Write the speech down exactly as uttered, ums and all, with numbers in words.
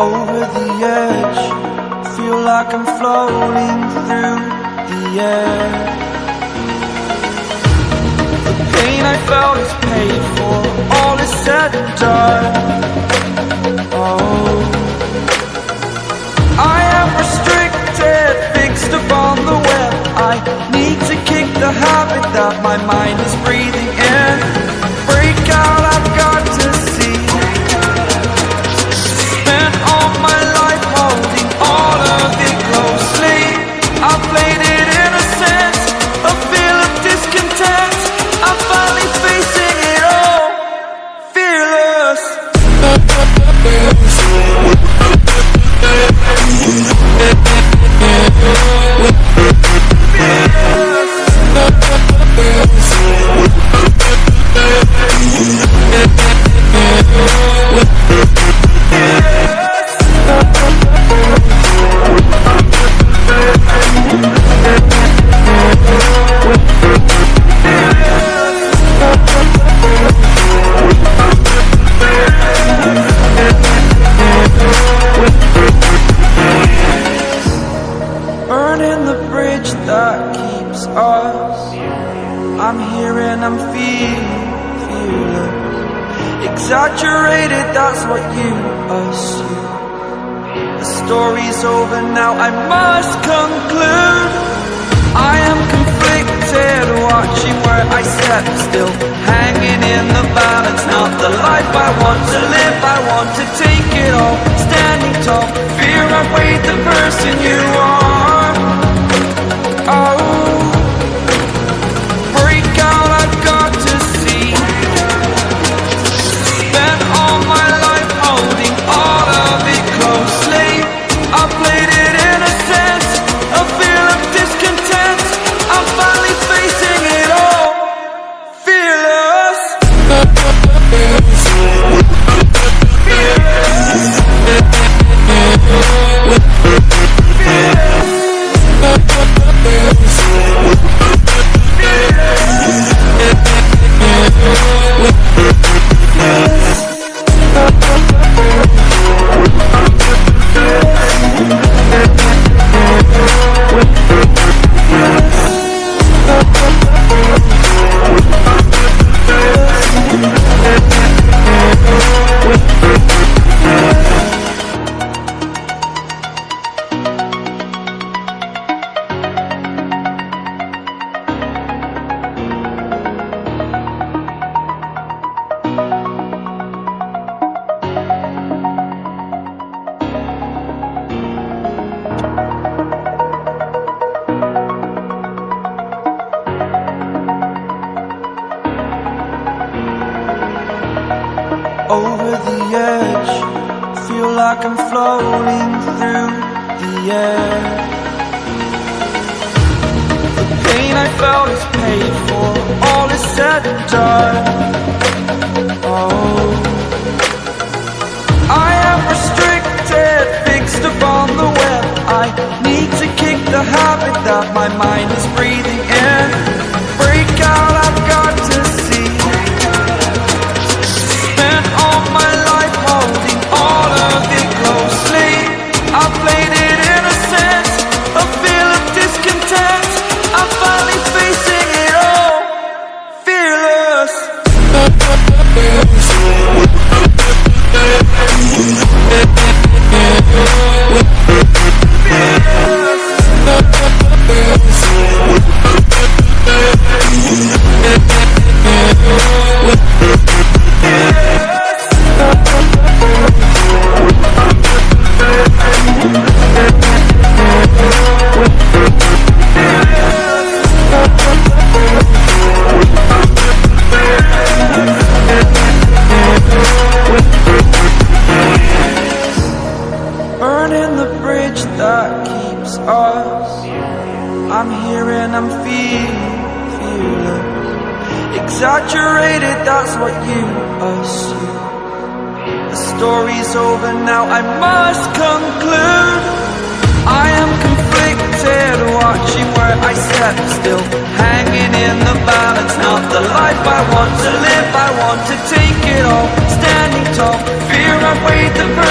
over the edge. Feel like I'm floating through the air. The pain I felt is paid for, all is said and done. Oh, I am restricted, fixed upon the web. I need to kick the habit that my mind is breathing in. Break out, I've got to see. Spent all my life holding all of it closely. I played it innocent, a feel of discontent. I'm finally facing it all, fearless. Burning the bridge that keeps us. I'm here and I'm feeling fearless. Exaggerated, that's what you assume. The story's over now, I must conclude. I am conflicted, watching where I step still, hanging in the balance. Not the life I want to live, I want to take it all. Standing tall, fear I weighed the person you are. Oh, break out, I've got to see. Spent all my life holding all of it closely. I played it innocent, a feel of discontent. I'm finally facing it all, fearless. Over the edge, feel like I'm floating through the air. The pain I felt is paid for, all is said and done. Oh, I am restricted, fixed upon the web. I need to kick the habit that my mind is breathing in. Break out, I've got to see. Spent all my life holding all of it closely. I played it innocent, a feel of discontent. I'm finally facing it all, fearless. Burning the bridge that keeps us. I'm here and I'm feeling fearless. Exaggerated, that's what you assume. The story's over now, I must conclude. I am conflicted, watching where I step still, hanging in the balance. Not the life I want to live, I want to take it all. Standing tall, fear I weighed the burden.